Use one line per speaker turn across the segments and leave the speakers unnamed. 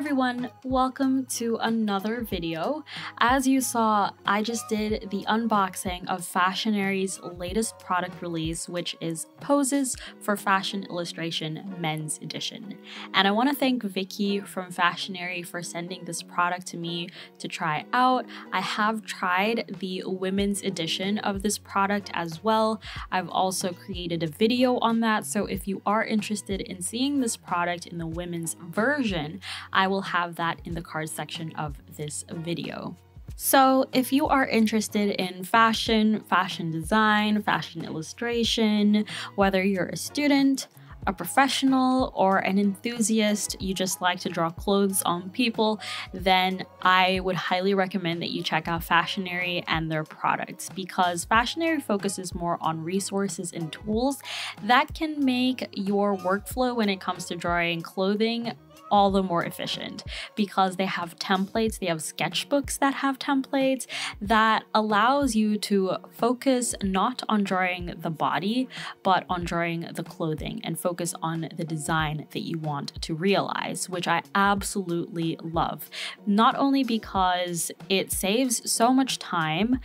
everyone, welcome to another video. As you saw, I just did the unboxing of Fashionary's latest product release, which is Poses for Fashion Illustration Men's Edition. And I want to thank Vicky from Fashionary for sending this product to me to try out. I have tried the women's edition of this product as well. I've also created a video on that, so if you are interested in seeing this product in the women's version, I will have that in the card section of this video. So if you are interested in fashion, fashion design, fashion illustration, whether you're a student, a professional, or an enthusiast, you just like to draw clothes on people, then I would highly recommend that you check out Fashionary and their products, because Fashionary focuses more on resources and tools that can make your workflow when it comes to drawing clothing all the more efficient, because they have templates, they have sketchbooks that have templates that allows you to focus not on drawing the body, but on drawing the clothing and focus on the design that you want to realize, which I absolutely love. Not only because it saves so much time,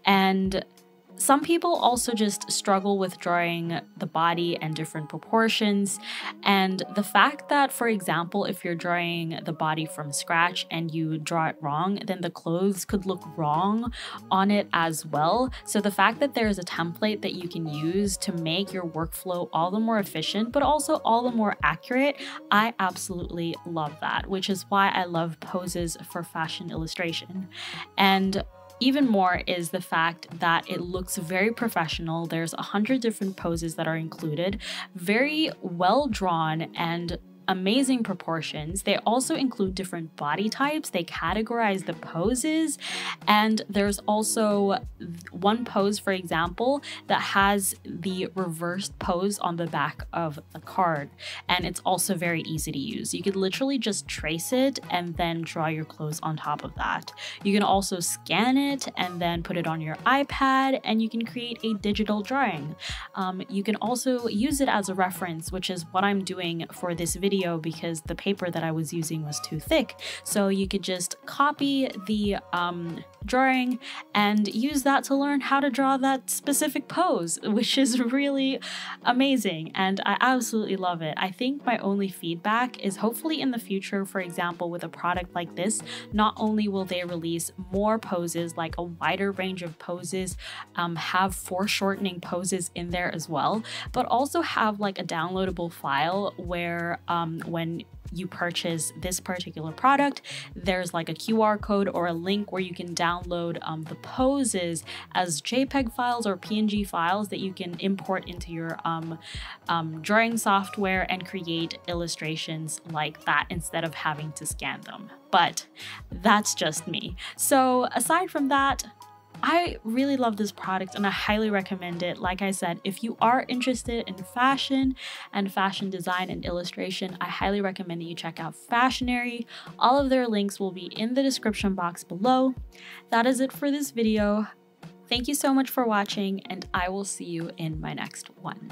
and some people also just struggle with drawing the body and different proportions, and the fact that, for example, if you're drawing the body from scratch and you draw it wrong, then the clothes could look wrong on it as well. So the fact that there is a template that you can use to make your workflow all the more efficient, but also all the more accurate, I absolutely love that, which is why I love Poses for Fashion Illustration. And even more is the fact that it looks very professional. There's 100 different poses that are included, very well drawn and amazing proportions. They also include different body types. They categorize the poses, and there's also one pose, for example, that has the reversed pose on the back of the card, and it's also very easy to use. You could literally just trace it and then draw your clothes on top of that. You can also scan it and then put it on your iPad, and you can create a digital drawing. You can also use it as a reference, which is what I'm doing for this video, because the paper that I was using was too thick. So you could just copy the drawing and use that to learn how to draw that specific pose, which is really amazing, and I absolutely love it. I think my only feedback is hopefully in the future, for example, with a product like this, not only will they release more poses, like a wider range of poses, have foreshortening poses in there as well, but also have like a downloadable file where when you purchase this particular product, there's like a QR code or a link where you can download the poses as JPEG files or PNG files that you can import into your drawing software and create illustrations like that instead of having to scan them. But that's just me. So aside from that, I really love this product and I highly recommend it. Like I said, if you are interested in fashion and fashion design and illustration, I highly recommend that you check out Fashionary. All of their links will be in the description box below. That is it for this video. Thank you so much for watching, and I will see you in my next one.